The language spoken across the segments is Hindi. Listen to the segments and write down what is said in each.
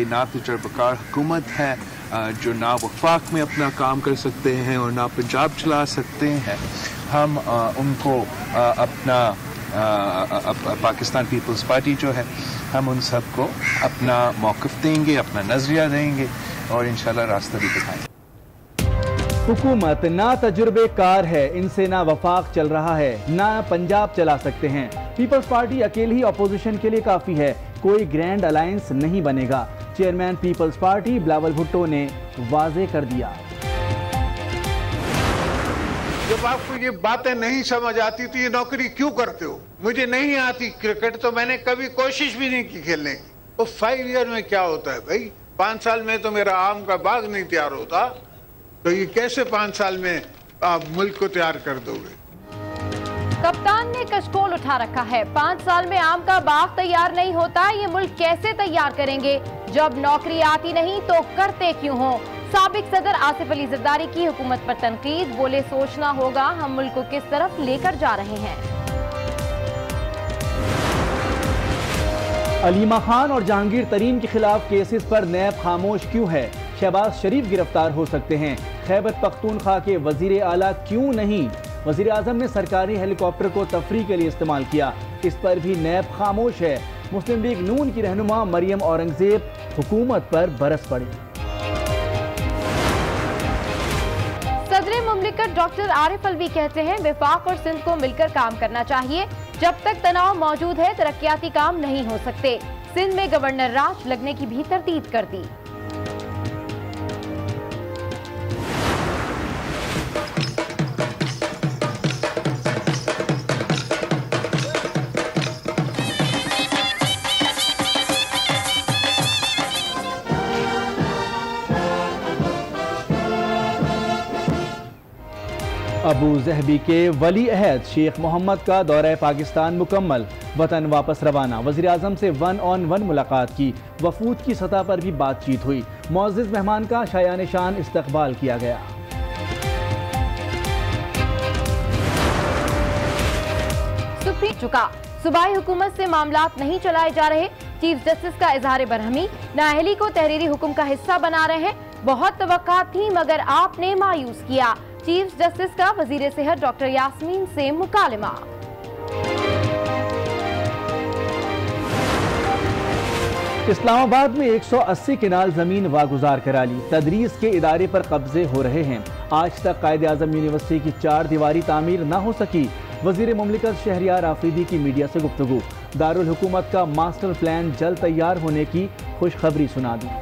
ये ना तजुर्बेकार हुकूमत है जो ना वफाक में अपना काम कर सकते हैं और ना पंजाब चला सकते हैं। हम उनको अपना पाकिस्तान पीपल्स पार्टी जो है, हम उन सबको अपना मौक़िफ़ देंगे, अपना नज़रिया देंगे और इंशाल्लाह रास्ता भी दिखाएंगे। हुकूमत ना तजुर्बेकार है, इनसे ना वफाक चल रहा है, ना पंजाब चला सकते हैं। पीपल्स पार्टी अकेली ही अपोजिशन के लिए काफ़ी है, कोई ग्रैंड अलायंस नहीं बनेगा। Chairman Peoples Party Bilawal Bhutto ने वाजे कर दिया। जब आपको ये बातें नहीं समझ आती तो ये नौकरी क्यों करते हो? मुझे नहीं आती क्रिकेट, तो मैंने कभी कोशिश भी नहीं की खेलने की। तो 5 ईयर में क्या होता है भाई? 5 साल में तो मेरा आम का बाग नहीं तैयार होता, तो ये कैसे 5 साल में आप मुल्क को तैयार कर दोगे? कप्तान ने कशकोल उठा रखा है। 5 साल में आम का बाग तैयार नहीं होता, ये मुल्क कैसे तैयार करेंगे? जब नौकरी आती नहीं तो करते क्यों हो? साबिक सदर आसिफ अली जरदारी की हुकूमत पर तनकीद, बोले सोचना होगा हम मुल्क को किस तरफ लेकर जा रहे हैं। अलीमा खान और जहांगीर तरीन के खिलाफ केसेस पर नैब खामोश क्यों है? शहबाज शरीफ गिरफ्तार हो सकते हैं। खैबर पख्तूनख्वा के वजीर आला क्यों नहीं? वजीर आजम ने सरकारी हेलीकॉप्टर को तफरीह के लिए इस्तेमाल किया, इस पर भी नैब खामोश है। मुस्लिम लीग नून की रहनुमा मरियम औरंगजेब हुकूमत पर बरस पड़ी। सदर मुमलिकत डॉक्टर आरिफ अलवी कहते हैं वफाक और सिंध को मिलकर काम करना चाहिए। जब तक तनाव मौजूद है तरक्याती काम नहीं हो सकते। सिंध में गवर्नर राज लगने की भी तरतीब कर दी। अबू जहबी के वली अहद शेख मोहम्मद का दौरा पाकिस्तान मुकम्मल, वतन वापस रवाना। वज़ीर आज़म से 1-on-1 मुलाकात की, वफूद की सतह पर भी बातचीत हुई। मुअज़्ज़िज़ मेहमान का शायान शान इस्तकबाल किया गया। सुप्रीम चुका, सूबाई हुकूमत से मामलात नहीं चलाए जा रहे। चीफ जस्टिस का इजहार बरहमी, नाअहली को तहरीरी हुक्म का हिस्सा बना रहे हैं। बहुत तवक्का थी मगर आपने मायूस किया। चीफ जस्टिस का वजीर सेहत डॉक्टर यास्मीन से मुकालमा। इस्लामाबाद में 180 किनाल जमीन वागुजार करा ली। तदरीस के इदारे पर कब्जे हो रहे हैं। आज तक कायदे आजम यूनिवर्सिटी की 4 दीवारी तामीर न हो सकी। वजीर मुमलिकत शहरियार आफरीदी की मीडिया से गुफ्तगू। दारुल हुकूमत का मास्टर प्लान जल्द तैयार होने की खुशखबरी सुना दी।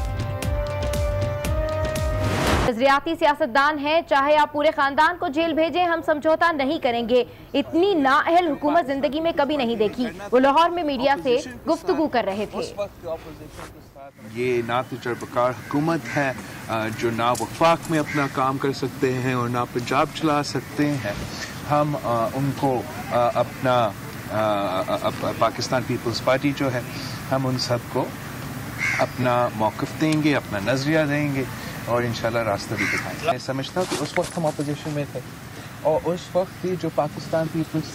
नजरियाती सियासतदान है, चाहे आप पूरे खानदान को जेल भेजें, हम समझौता नहीं करेंगे। इतनी नाअहल हुकूमत जिंदगी में कभी नहीं देखी। वो लाहौर में मीडिया से गुफ्तगू कर रहे थे। ये ना तजुर्बेकार हुकूमत है जो ना वफाक में अपना काम कर सकते हैं और ना पंजाब चला सकते हैं। हम उनको अपना पाकिस्तान पीपल्स पार्टी जो है, हम उन सबको अपना मौक़िफ़ देंगे, अपना नज़रिया देंगे और इंशाल्लाह रास्ता भी दिखाएंगे। मैं समझता हूँ कि उस वक्त हम अपोजिशन में थे और उस वक्त जो पाकिस्तान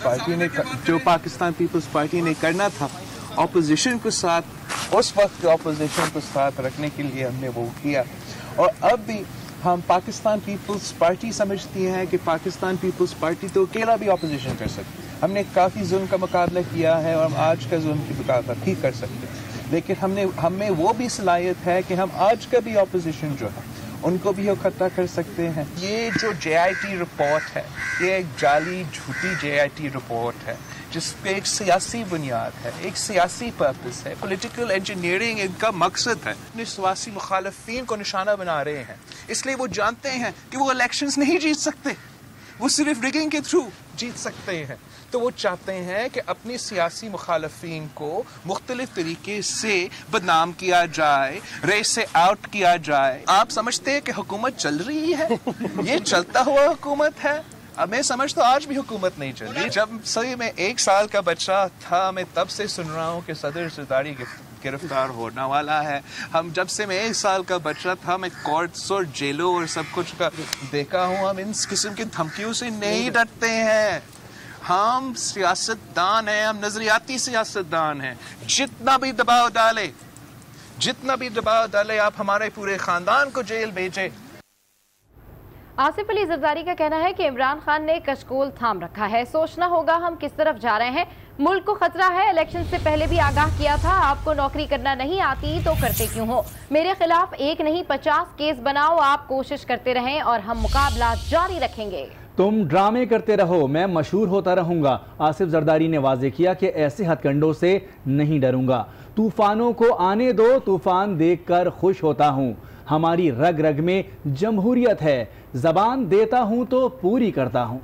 पीपल्स पार्टी ने करना था अपोजिशन के साथ, उस वक्त के अपोजिशन को साथ रखने के लिए हमने वो किया। और अब भी हम पाकिस्तान पीपल्स पार्टी समझती हैं कि पाकिस्तान पीपल्स पार्टी तो अकेला भी अपोजिशन कर सकती है। हमने काफ़ी जुल्म का मुकाबला किया है और हम आज का जुल्म की मुकाबला भी कर सकते हैं, लेकिन हमें वो भी सलाहियत है कि हम आज का भी अपोजिशन जो है उनको भी इकट्ठा कर सकते हैं। ये जो JIT रिपोर्ट है, ये एक जाली झूठी JIT रिपोर्ट है जिस पे एक सियासी बुनियाद है, एक सियासी पर्पस है, पॉलिटिकल इंजीनियरिंग इनका मकसद है। अपने सियासी मुखालिफिन को निशाना बना रहे हैं, इसलिए वो जानते हैं कि वो इलेक्शंस नहीं जीत सकते, वो सिर्फ रिगिंग के थ्रू जीत सकते हैं। तो वो चाहते हैं कि अपनी सियासी मुखालिफिन को मुख्तलिफ तरीके से बदनाम किया जाए, रेस से आउट किया जाए। आप समझते हैं कि हुकूमत चल रही है, ये चलता हुआ हुकूमत है। अब मैं समझता हूँ आज भी हुकूमत नहीं चल रही। जब सही में 1 साल का बच्चा था, मैं तब से सुन रहा हूँ कि सदर जरदारी गिरफ्तार होने वाला है। हम जब से मैं 1 साल का बच्चा था, मैं कोर्ट्स और जेलों और सब कुछ का देखा हूँ। हम इन किस्म की धमकियों से नहीं डरते हैं। हम सियासतदान हैं, हम नजरियाती सियासतदान हैं। जितना भी दबाव डाले, जितना भी दबाव डाले आप, हमारे पूरे खानदान को जेल भेजे। आसिफ अली जरदारी का कहना है कि इमरान खान ने कशकोल थाम रखा है, सोचना होगा हम किस तरफ जा रहे हैं। मुल्क को खतरा है, इलेक्शन से पहले भी आगाह किया था, आपको नौकरी करना नहीं आती तो करते क्यों हो। मेरे खिलाफ एक नहीं 50 केस बनाओ, आप कोशिश करते रहें और हम मुकाबला जारी रखेंगे। तुम ड्रामे करते रहो, मैं मशहूर होता रहूंगा। आसिफ जरदारी ने वाजे किया कि ऐसे हथकंडों से नहीं डरूंगा। तूफानों को आने दो, तूफान देखकर खुश होता हूं। हमारी रग रग में जमहूरियत है, जबान देता हूं तो पूरी करता हूं।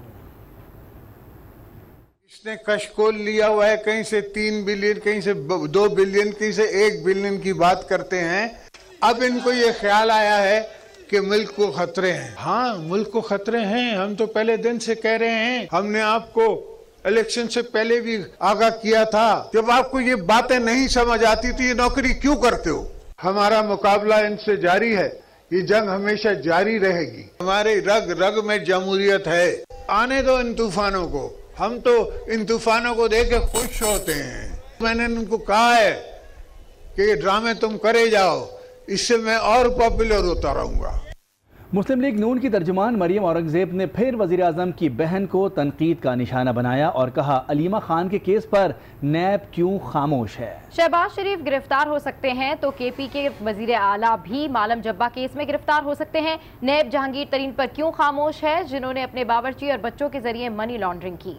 इसने कशकोल लिया हुआ है, कहीं से 3 बिलियन, कहीं से 2 बिलियन, कहीं से 1 बिलियन की बात करते हैं। अब इनको ये ख्याल आया है कि मुल्क को खतरे हैं। हाँ, मुल्क को खतरे हैं, हम तो पहले दिन से कह रहे हैं। हमने आपको इलेक्शन से पहले भी आगाह किया था। जब आपको ये बातें नहीं समझ आती तो ये नौकरी क्यों करते हो। हमारा मुकाबला इनसे जारी है, ये जंग हमेशा जारी रहेगी। हमारे रग रग में जमहूरियत है। आने दो इन तूफानों को, हम तो इन तूफानों को देख के खुश होते हैं। मैंने इनको कहा है कि ये ड्रामे तुम करे जाओ, इससे मैं और पॉपुलर होता रहूंगा। मुस्लिम लीग नून की तर्जुमान मरियम औरंगजेब ने फिर वजीर आजम की बहन को तनकीद का निशाना बनाया और कहा, अलीमा खान के केस पर नैब क्यों खामोश है। शहबाज शरीफ गिरफ्तार हो सकते हैं तो केपी के वजीर आला भी मालम जब्बा केस में गिरफ्तार हो सकते हैं। नैब जहांगीर तरीन पर क्यों खामोश है, जिन्होंने अपने बावर्ची और बच्चों के जरिए मनी लॉन्ड्रिंग की।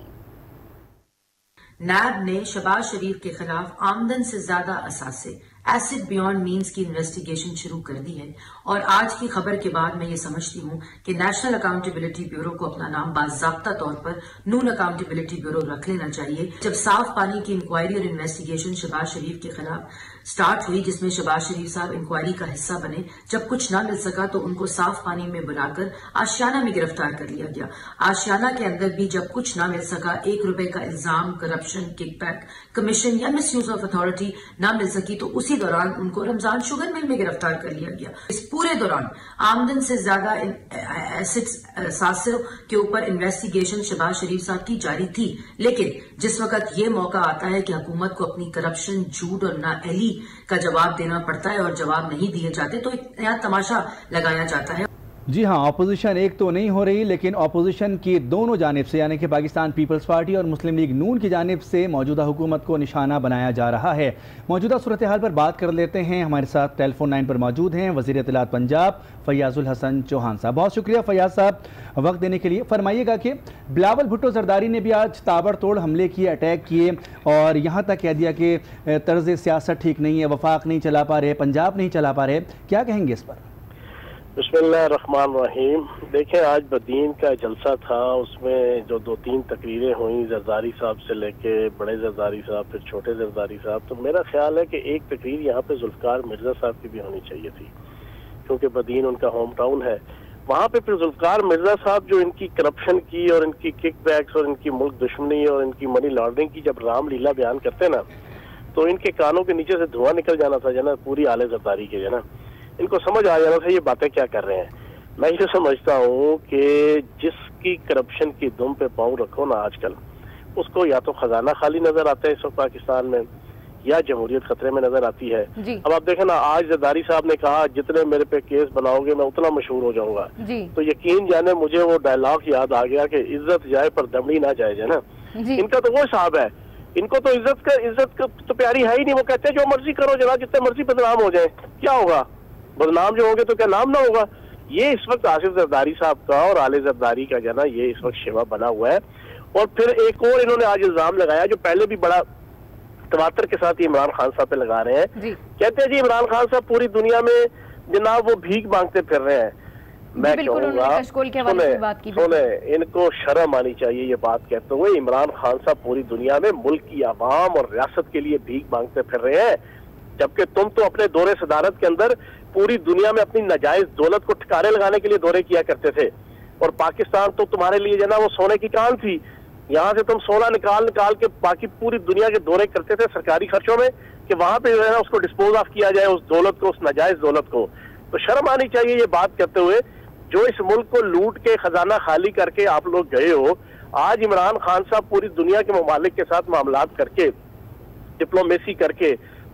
नैब ने शहबाज शरीफ के खिलाफ आमदन से ज्यादा असासे एसिड बियॉन्ड मीन्स की इन्वेस्टिगेशन शुरू कर दी है और आज की खबर के बाद मैं ये समझती हूँ कि नेशनल अकाउंटेबिलिटी ब्यूरो को अपना नाम बाज़ाब्ता तौर पर नून अकाउंटेबिलिटी ब्यूरो रख लेना चाहिए। जब साफ पानी की इंक्वायरी और इन्वेस्टिगेशन शहबाज शरीफ के खिलाफ स्टार्ट हुई, जिसमें शहबाज शरीफ साहब इंक्वायरी का हिस्सा बने, जब कुछ ना मिल सका तो उनको साफ पानी में बुलाकर आशियाना में गिरफ्तार कर लिया गया। आशियाना के अंदर भी जब कुछ ना मिल सका, 1 रुपए का इल्जाम, करप्शन, किकबैक, कमीशन या मिसयूज ऑफ अथॉरिटी ना मिल सकी तो उसी दौरान उनको रमजान शुगर मिल में गिरफ्तार कर लिया गया। इस पूरे दौरान आमदन से ज्यादा एसिड्स सासिर के ऊपर इन्वेस्टिगेशन शहबाज शरीफ साहब की जारी थी, लेकिन जिस वक्त ये मौका आता है कि हुकूमत को अपनी करप्शन, झूठ और नाअहली का जवाब देना पड़ता है और जवाब नहीं दिए जाते तो एक नया तमाशा लगाया जाता है। जी हाँ, अपोजिशन एक तो नहीं हो रही, लेकिन अपोजिशन की दोनों जानिब से यानी कि पाकिस्तान पीपल्स पार्टी और मुस्लिम लीग नून की जानिब से मौजूदा हुकूमत को निशाना बनाया जा रहा है। मौजूदा सूरत हाल पर बात कर लेते हैं। हमारे साथ टेलीफोन लाइन पर मौजूद हैं वज़ीर इत्तलात पंजाब फैयाजुल हसन चौहान साहब। बहुत शुक्रिया फैयाज साहब वक्त देने के लिए। फरमाइएगा कि बिलावल भुट्टो जरदारी ने भी आज ताबड़तोड़ हमले किए, अटैक किए और यहाँ तक कह दिया कि तर्ज सियासत ठीक नहीं है, वफाक नहीं चला पा रहे, पंजाब नहीं चला पा रहे, क्या कहेंगे इस पर? बिस्मिल्लाहिर्रहमानिर्रहीम। देखें, आज बदीन का जलसा था, उसमें जो 2-3 तकरीरें हुई जरदारी साहब से लेके बड़े जरदारी साहब, फिर छोटे जरदारी साहब, तो मेरा ख्याल है कि एक तकरीर यहाँ पे जुल्फकार मिर्जा साहब की भी होनी चाहिए थी, क्योंकि बदीन उनका होम टाउन है। वहाँ पे फिर जुल्फकार मिर्जा साहब जो इनकी करप्शन की और इनकी किकबैक्स और इनकी मुल्क दुश्मनी और इनकी मनी लॉन्ड्रिंग की जब रामलीला बयान करते ना, तो इनके कानों के नीचे से धुआं निकल जाना था जना, पूरी आले जरदारी के जना, इनको समझ आ जाना था ये बातें क्या कर रहे हैं। मैं ये समझता हूँ कि जिसकी करप्शन की दुम पे पाँव रखो ना आजकल, उसको या तो खजाना खाली नजर आता है इस वक्त पाकिस्तान में, या जमहूरियत खतरे में नजर आती है। अब आप देखें ना, आज जरदारी साहब ने कहा जितने मेरे पे केस बनाओगे मैं उतना मशहूर हो जाऊंगा, तो यकीन जाने मुझे वो डायलॉग याद आ गया कि इज्जत जाए पर दमड़ी ना जाए, है ना। इनका तो वो हिसाब है, इनको तो इज्जत तो प्यारी है ही नहीं। वो कहते हैं जो मर्जी करो जरा, जितने मर्जी बदनाम हो जाए, क्या होगा, बदनाम जो होंगे तो क्या नाम ना होगा। ये इस वक्त आसिफ जरदारी साहब का और आले जरदारी का जना ये इस वक्त शेवा बना हुआ है। और फिर एक और इन्होंने आज इल्जाम लगाया जो पहले भी बड़ा तवातर के साथ इमरान खान साहब पे लगा रहे हैं। कहते हैं जी इमरान खान साहब पूरी दुनिया में जनाब वो भीख मांगते फिर रहे हैं। मैं कहूँगा सुने, इनको शर्म आनी चाहिए ये बात कहते हुए। इमरान खान साहब पूरी दुनिया में मुल्क की आवाम और रियासत के लिए भीख मांगते फिर रहे हैं, जबकि तुम तो अपने दौरे सदारत के अंदर पूरी दुनिया में अपनी नाजायज दौलत को ठिकाने लगाने के लिए दौरे किया करते थे। और पाकिस्तान तो तुम्हारे लिए जो ना वो सोने की कान थी, यहाँ से तुम सोना निकाल के बाकी पूरी दुनिया के दौरे करते थे सरकारी खर्चों में, कि वहां पे जो है ना उसको डिस्पोज ऑफ किया जाए, उस दौलत को, उस नाजायज दौलत को। तो शर्म आनी चाहिए ये बात कहते हुए, जो इस मुल्क को लूट के खजाना खाली करके आप लोग गए हो। आज इमरान खान साहब पूरी दुनिया के ममालिक के साथ मामलात करके, डिप्लोमेसी करके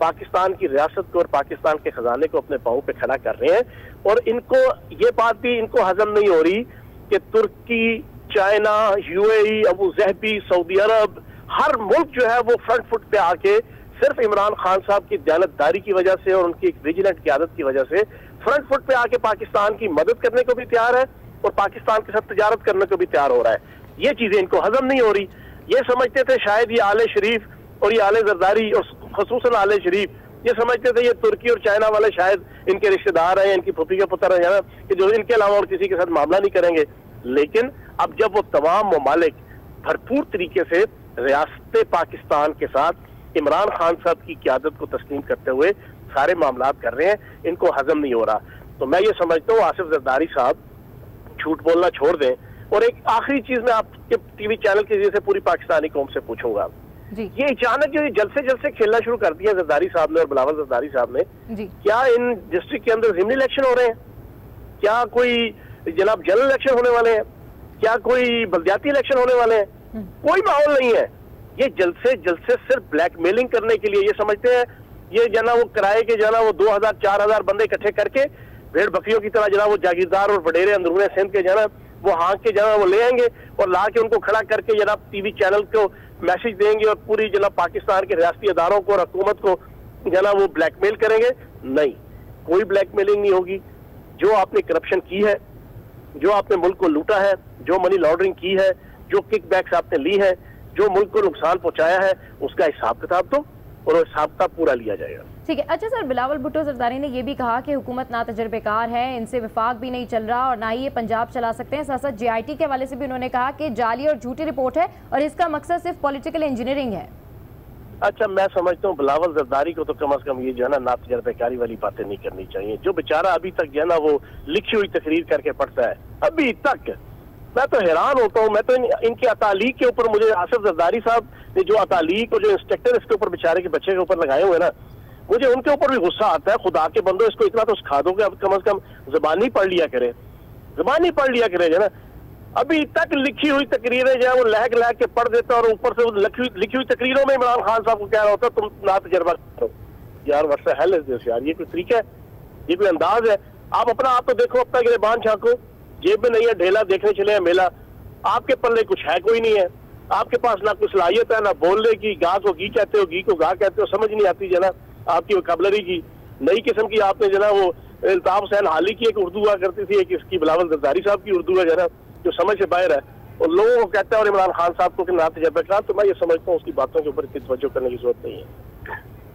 पाकिस्तान की रियासत को और पाकिस्तान के खजाने को अपने पांव पे खड़ा कर रहे हैं। और इनको ये बात भी इनको हजम नहीं हो रही कि तुर्की, चाइना, यूएई, अबू ज़हबी, सऊदी अरब, हर मुल्क जो है वो फ्रंट फुट पे आके सिर्फ इमरान खान साहब की दयानतदारी की वजह से और उनकी विजिलेंट क़यादत की वजह से फ्रंट फुट पे आके पाकिस्तान की मदद करने को भी तैयार है और पाकिस्तान के साथ तिजारत करने को भी तैयार हो रहा है। ये चीजें इनको हजम नहीं हो रही। ये समझते थे शायद ये आले शरीफ और ये आले जरदारी और खसूसन आले शरीफ ये समझते थे ये तुर्की और चाइना वाले शायद इनके रिश्तेदार हैं, इनकी फूफी के पुत्र हैं कि जो इनके अलावा और किसी के साथ मामला नहीं करेंगे। लेकिन अब जब वो तमाम ममालिक भरपूर तरीके से रियासत पाकिस्तान के साथ इमरान खान साहब की क़यादत को तस्लीम करते हुए सारे मामला कर रहे हैं, इनको हजम नहीं हो रहा। तो मैं ये समझता हूँ आसिफ जरदारी साहब झूठ बोलना छोड़ दें। और एक आखिरी चीज मैं आपके टीवी चैनल के जरिए से पूरी पाकिस्तानी कौम से पूछूंगा, ये अचानक जो जलसे जलसे खेलना शुरू कर दिया जरदारी साहब ने और बिलावल जरदारी साहब ने, क्या इन डिस्ट्रिक्ट के अंदर ज़िमनी इलेक्शन हो रहे हैं? क्या कोई जनाब जनरल इलेक्शन होने वाले हैं? क्या कोई बल्दियाती इलेक्शन होने वाले हैं? कोई माहौल नहीं है। ये जलसे जलसे सिर्फ ब्लैकमेलिंग करने के लिए ये समझते हैं ये जना वो किराए के जना वो 2000-4000 बंदे इकट्ठे करके भेड़ बकरियों की तरह जना वो जागीरदार और वडेरे अंदरूनी सिंध के जना वो हाँक के जना वो ले आएंगे और ला के उनको खड़ा करके जनाब टीवी चैनल को मैसेज देंगे और पूरी जनाब पाकिस्तान के रियासती अदारों को और हुकूमत को जना वो ब्लैकमेल करेंगे। नहीं, कोई ब्लैकमेलिंग नहीं होगी। जो आपने करप्शन की है, जो आपने मुल्क को लूटा है, जो मनी लॉन्ड्रिंग की है, जो किकबैक्स आपने ली है, जो मुल्क को नुकसान पहुंचाया है, उसका हिसाब किताब दो और हिसाब किताब पूरा लिया जाएगा। ठीक है। अच्छा सर, बिलावल भुट्टो जरदारी ने यह भी कहा कि हुकूमत ना तजर्बेकार है, इनसे विफाक भी नहीं चल रहा और ना ही ये पंजाब चला सकते हैं। साथ साथ JIT के हवाले से भी उन्होंने कहा कि जाली और झूठी रिपोर्ट है और इसका मकसद सिर्फ पॉलिटिकल इंजीनियरिंग है। अच्छा, मैं समझता हूँ बिलावल जरदारी को तो कम से कम ये जो है ना तजर्बेकारी वाली बातें नहीं करनी चाहिए। जो बेचारा अभी तक जो है ना वो लिखी हुई तकरीर करके पढ़ता है अभी तक, मैं तो हैरान होता हूँ। मैं तो इनके अतालीक के ऊपर, मुझे आसिफ जरदारी साहब ने जो अतालीक और जो इंस्ट्रक्टर इसके ऊपर बेचारे के बच्चे के ऊपर लगाए हुए ना, मुझे उनके ऊपर भी गुस्सा आता है। खुदा के बंदो, इसको इतना तो सिखा दो कि अब कम से कम जुबानी पढ़ लिया करे, जुबानी पढ़ लिया करे जो ना। अभी तक लिखी हुई तकरीरें जो है वो लहक लहक के पढ़ देता और ऊपर से लिखी हुई तकरीरों में इमरान खान साहब को कह रहा होता तुम ना तजर्बा करो। यार what's the hell is this यार, ये कोई तरीका है? ये कोई अंदाज है? आप अपना आप तो देखो, अपना गिरबान झांको, जेब में नहीं है ढेला, देखने चले हैं मेला। आपके पल्ले कुछ है कोई नहीं है, आपके पास ना कुछ सलाहियत है ना बोलने की। गा को गी कहते हो, गी को गा कहते हो, समझ नहीं आती जना आपकी वोकैबुलरी की। नई किस्म की आपने जना वो अल्ताफ हुसैन हाली की एक उर्दू हुआ करती थी, एक इसकी बिलावल जरदारी साहब की उर्दू है जना जो समझ से बाहर है और लोगों को कहता है और इमरान खान साहब को कि ना तजर्बेकार। तो मैं ये समझता हूँ उसकी बातों के ऊपर इतनी तवज्जो करने की जरूरत नहीं है।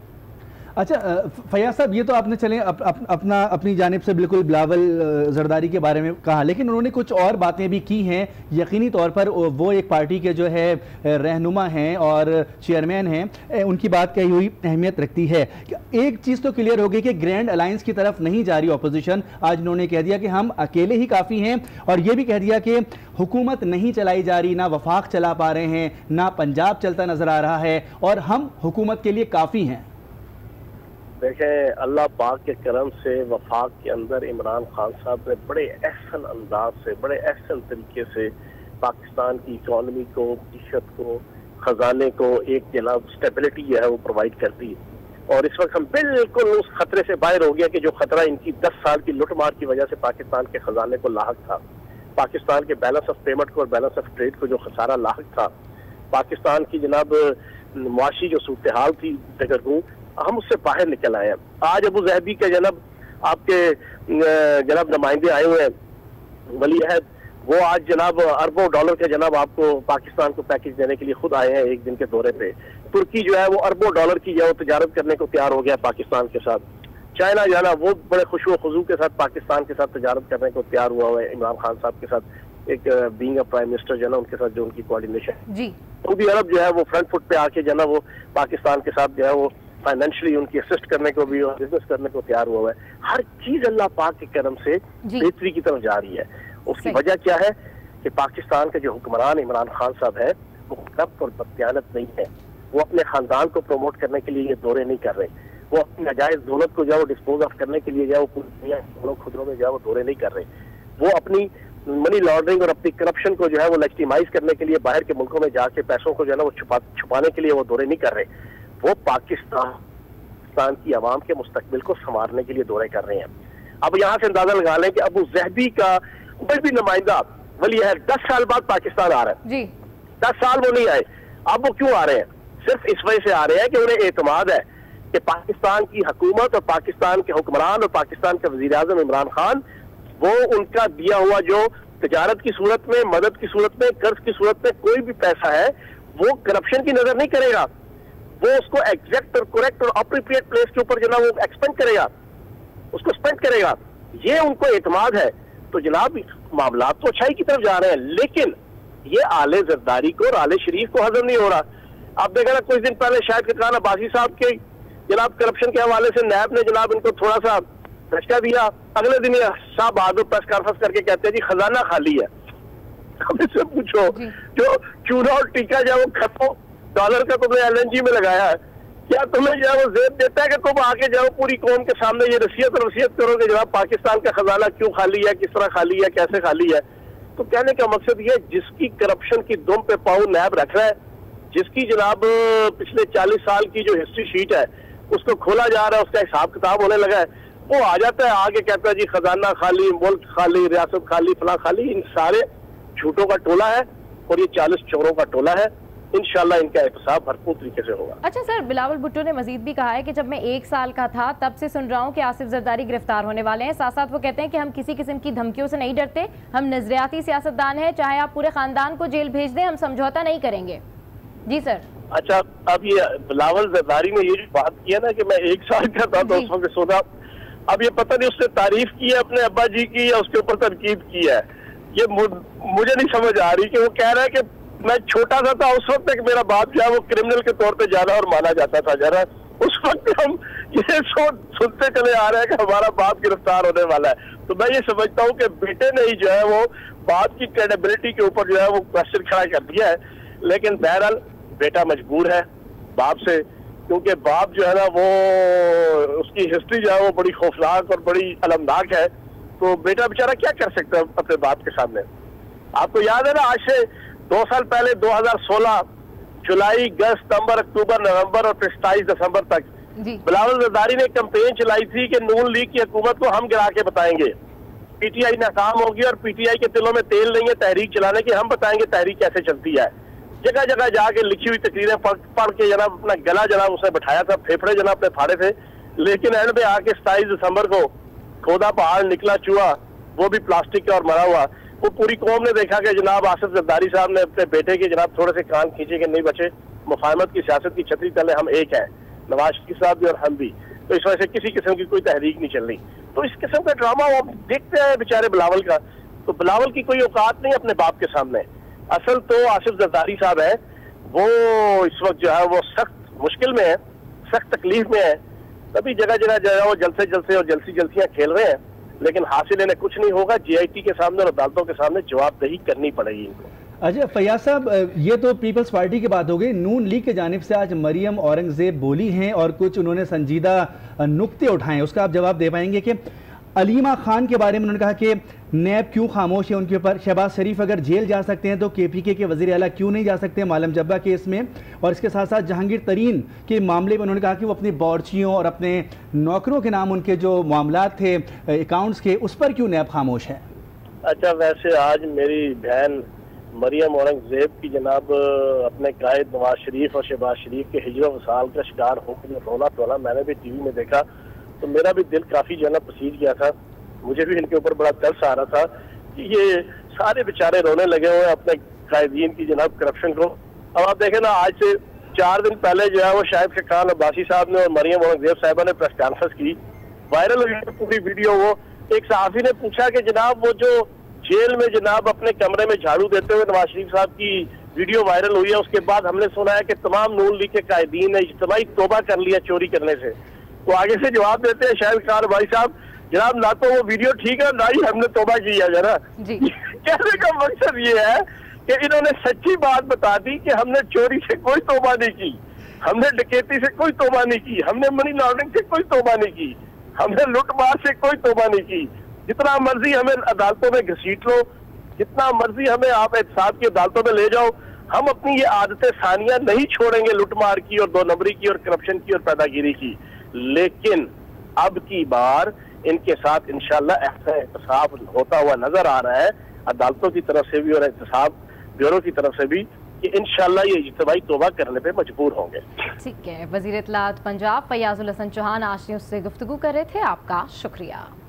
अच्छा फैयाज साहब, ये तो आपने चले अपनी जानिब से बिल्कुल बिलावल जरदारी के बारे में कहा, लेकिन उन्होंने कुछ और बातें भी की हैं। यकीनी तौर पर वो एक पार्टी के जो है रहनुमा हैं और चेयरमैन हैं, उनकी बात कही हुई अहमियत रखती है। एक चीज़ तो क्लियर हो गई कि ग्रैंड अलायंस की तरफ नहीं जा रही ऑपोजिशन। आज उन्होंने कह दिया कि हम अकेले ही काफ़ी हैं और ये भी कह दिया कि हुकूमत नहीं चलाई जा रही, ना वफाक चला पा रहे हैं, ना पंजाब चलता नज़र आ रहा है और हम हुकूमत के लिए काफ़ी हैं। देखें, अल्लाह पाक के करम से वफाक के अंदर इमरान खान साहब ने बड़े अहसन अंदाज से, बड़े अहसन तरीके से पाकिस्तान की इकॉनमी को, मीशत को, खजाने को एक जनाब स्टेबिलिटी जो है वो प्रोवाइड कर दी। और इस वक्त हम बिल्कुल उस खतरे से बाहर हो गया कि जो खतरा इनकी 10 साल की लुटमार की वजह से पाकिस्तान के खजाने को लाहक था, पाकिस्तान के बैलेंस ऑफ पेमेंट को और बैलेंस ऑफ ट्रेड को जो खसारा लाहक था, पाकिस्तान की जनाब मुआशी जो सूरत हाल थी दगरगू, हम उससे बाहर निकल आए हैं। आज अबू ज़हबी के जनाब आपके जनाब नुमाइंदे आए हुए हैं वली अहद, वो आज जनाब अरबों डॉलर के जनाब आपको पाकिस्तान को पैकेज देने के लिए खुद आए हैं एक दिन के दौरे पे। तुर्की जो है वो अरबों डॉलर की जो है तजारत करने को तैयार हो गया पाकिस्तान के साथ। चाइना जो है ना वो बड़े खुशो खुजू के साथ पाकिस्तान के साथ तजारत करने को तैयार हुआ है इमरान खान साहब के साथ, एक बीइंग अ प्राइम मिनिस्टर जो है ना उनके साथ जो उनकी कोऑर्डिनेशन जी। सऊदी अरब जो है वो फ्रंट फुट पे आके जो है ना वो पाकिस्तान के साथ जो है वो फाइनेंशियली उनकी असिस्ट करने को भी और बिजनेस करने को तैयार हुआ है। हर चीज अल्लाह पाक के करम से बेहतरी की तरफ जा रही है। उसकी वजह क्या है कि पाकिस्तान के जो हुक्मरान इमरान खान साहब है वो करप्ट और बददियानत नहीं है। वो अपने खानदान को प्रमोट करने के लिए ये दौरे नहीं कर रहे, वो अपनी नाजायज दौलत को जो डिस्पोज ऑफ करने के लिए जो पूरी दुनिया खुदरों में जो वो दौरे नहीं कर रहे, वो अपनी मनी लॉन्ड्रिंग और अपनी करप्शन को जो है वो लेजिटिमाइज करने के लिए बाहर के मुल्कों में जाके पैसों को जो है ना वो छुपाने के लिए वो दौरे नहीं कर रहे। वो पाकिस्तान पाकिस्तान की आवाम के मुस्तकबिल को संवारने के लिए दौरे कर रहे हैं। अब यहाँ से अंदाजा लगा लें कि अबू ज़हबी का कोई भी नुमाइंदा वली है 10 साल बाद पाकिस्तान आ रहा है जी। 10 साल वो नहीं आए, अब वो क्यों आ रहे हैं? सिर्फ इस वजह से आ रहे हैं कि उन्हें एतमाद है कि पाकिस्तान की हुकूमत और पाकिस्तान के हुक्मरान और पाकिस्तान के वजीर आज़म इमरान खान वो उनका दिया हुआ जो तिजारत की सूरत में, मदद की सूरत में, कर्ज की सूरत में कोई भी पैसा है वो करप्शन की नजर नहीं करेगा, वो उसको एग्जैक्ट और करेक्ट और अप्रोप्रिएट प्लेस के ऊपर जनाब वो एक्सपेंड करेगा, उसको स्पेंड करेगा, ये उनको एतमाद है। तो जनाब मामला तो अच्छाई की तरफ जा रहे हैं, लेकिन ये आले जरदारी को और आले शरीफ को हजम नहीं हो रहा। आप देखा ना कुछ दिन पहले शायद खान अब्बासी साहब के जनाब करप्शन के हवाले से नैब ने जनाब इनको थोड़ा सा धचका दिया, अगले दिन शाह बहादुर प्रेस कॉन्फ्रेंस करके कहते हैं जी खजाना खाली है। अब इससे पूछो जो चूना और टीका जो वो खत्म डॉलर का तुमने LNG में लगाया है, क्या तुम्हें जो वो जेब देता है कि तुम आके जाओ पूरी कौम के सामने ये नसीहत करोगे जनाब पाकिस्तान का खजाना क्यों खाली है, किस तरह खाली है, कैसे खाली है? तो कहने का मकसद ये जिसकी करप्शन की दुम पे पाँव नैब रख रहा है, जिसकी जनाब पिछले 40 साल की जो हिस्ट्री शीट है उसको खोला जा रहा है, उसका हिसाब किताब होने लगा है, वो आ जाता है आगे कहता है जी खजाना खाली, मुल्क खाली, रियासत खाली, फला खाली। इन सारे झूठों का टोला है और ये 40 चोरों का टोला है। इंशाल्लाह इनका एहतसाब भरपूर तरीके से होगा। अच्छा सर, बिलावल भुट्टो ने मजीद भी कहा है कि जब मैं 1 साल का था तब से सुन रहा हूँ कि आसिफ जरदारी गिरफ्तार होने वाले हैं। साथ साथ वो कहते हैं कि हम किसी किस्म की धमकियों से नहीं डरते, हम नजरियाती सियासतदान हैं, चाहे आप पूरे खानदान को जेल भेज दें, हम समझौता नहीं करेंगे। जी सर। अच्छा, अब ये बिलावल जरदारी ने ये जो बात किया ना कि मैं 1 साल का था तो उस वक्त सोचा, अब ये पता नहीं उसने तारीफ की है अपने अब्बा जी की या उसके ऊपर तनकीद की है, ये मुझे नहीं समझ आ रही। कि वो कह रहा है कि मैं छोटा सा था उस वक्त मेरा बाप जो है वो क्रिमिनल के तौर पे जाना और माना जाता था, जरा उस वक्त हम ये सुनते चले आ रहे हैं कि हमारा बाप गिरफ्तार होने वाला है। तो मैं ये समझता हूँ कि बेटे ने ही जो है वो बाप की क्रेडिबिलिटी के ऊपर जो है वो क्वेश्चन खड़ा कर दिया है। लेकिन बहरहाल बेटा मजबूर है बाप से, क्योंकि बाप जो है ना वो उसकी हिस्ट्री जो है वो बड़ी खौफनाक और बड़ी अलमनाक है। तो बेटा बेचारा क्या कर सकता है अपने बाप के सामने? आपको याद है ना, आज से 2 साल पहले 2016 जुलाई, अगस्त, सितंबर, अक्टूबर, नवंबर और फिर 27 दिसंबर तक बिलावल जरदारी ने कैंपेन चलाई थी कि नून लीग की हुकूमत को हम गिरा के बताएंगे, PTI नाकाम होगी और PTI के दिलों में तेल नहीं है तहरीक चलाने की, हम बताएंगे तहरीक कैसे चलती है। जगह जगह जाके लिखी हुई तकरीरें पढ़ के जनाब अपना गला जनाब उसने बैठाया था, फेफड़े जनाब अपने फाड़े थे। लेकिन एंड में आके 27 दिसंबर को खोदा पहाड़ निकला चूहा, वो भी प्लास्टिक का और मरा हुआ। वो पूरी कौम ने देखा कि जनाब आसिफ जरदारी साहब ने अपने बेटे के जनाब थोड़े से कान खींचे कि नहीं बचे, मुफाहमत की सियासत की छतरी तले हम एक हैं, नवाज शरीफ साहब भी और हम भी। तो इस वजह से किसी किस्म की कोई तहरीक नहीं चल रही। तो इस किस्म का ड्रामा वो देखते हैं बेचारे बिलावल का। तो बिलावल की कोई औकात नहीं अपने बाप के सामने। असल तो आसिफ जरदारी साहब है, वो इस वक्त जो है वो सख्त मुश्किल में है, सख्त तकलीफ में है। तभी जगह जगह जो है वो जलसे और जलसियां खेल रहे हैं, लेकिन हासिल इन्हें कुछ नहीं होगा। GIT के सामने और अदालतों के सामने जवाबदेही करनी पड़ेगी इनको। अच्छा फैयाज साहब, ये तो पीपल्स पार्टी की बात हो गई। नून लीग की जानिब से आज मरियम औरंगजेब बोली हैं और कुछ उन्होंने संजीदा नुक्ते उठाए, उसका आप जवाब दे पाएंगे? कि अलीमा खान के बारे में उन्होंने कहा कि नैब क्यों खामोश है उनके ऊपर, शहबाज शरीफ अगर जेल जा सकते हैं तो KPK के वज़ीर आला क्यों नहीं जा सकते मालम जब्बा केस में, और इसके साथ साथ जहांगीर तरीन के मामले में उन्होंने कहा कि वो अपनी बावर्चियों और अपने नौकरों के नाम उनके जो मामला थे अकाउंट्स के, उस पर क्यों नैब खामोश है? अच्छा, वैसे आज मेरी बहन मरियम औरंगजेब की जनाब अपने कायद नवाज शरीफ और शहबाज शरीफ के हिजर वसाल का शिकार होकर रोना धोना मैंने भी TV में देखा, तो मेरा भी दिल काफी जो है पसीज गया था। मुझे भी इनके ऊपर बड़ा तरस आ रहा था कि ये सारे बेचारे रोने लगे हुए अपने कायदीन की जनाब करप्शन को। अब आप देखें ना, आज से 4 दिन पहले जो है वो शाहिद खान अब्बासी साहब ने और मरियम औरंगजेब साहिबा ने प्रेस कॉन्फ्रेंस की, वायरल हुई पूरी वीडियो। वो एक सहाफी ने पूछा कि जनाब वो जो जेल में जनाब अपने कमरे में झाड़ू देते हुए नवाज शरीफ साहब की वीडियो वायरल हुई है, उसके बाद हमने सुना है कि तमाम नून लीग के कायदीन ने इज्तिमाई तौबा कर लिया चोरी करने से। तो आगे से जवाब देते हैं शाहिद खान भाई साहब, जनाब ना तो वो वीडियो ठीक है ना ही हमने तौबा की है। जरा कहने का मकसद ये है कि इन्होंने सच्ची बात बता दी कि हमने चोरी से कोई तौबा नहीं की, हमने डकैती से कोई तौबा नहीं की, हमने मनी लॉन्ड्रिंग से कोई तौबा नहीं की, हमने लूटमार से कोई तौबा नहीं की। जितना मर्जी हमें अदालतों में घसीट लो, जितना मर्जी हमें आप एहतसाब की अदालतों में ले जाओ, हम अपनी ये आदतें सानिया नहीं छोड़ेंगे लूटमार की और 2 नंबरी की और करप्शन की और पैदागिरी की। लेकिन अब की बार इनके साथ इंशाल्लाह ऐसा एहतसाब होता हुआ नजर आ रहा है अदालतों की तरफ से भी और एहतसाब ब्यूरो की तरफ से भी कि इंशाल्लाह ये इज्तिमाई तौबा करने पे मजबूर होंगे। ठीक है, वजीर इत्तलात पंजाब फयाजुल हसन चौहान आज न्यूज़ से गुफ्तगू कर रहे थे। आपका शुक्रिया।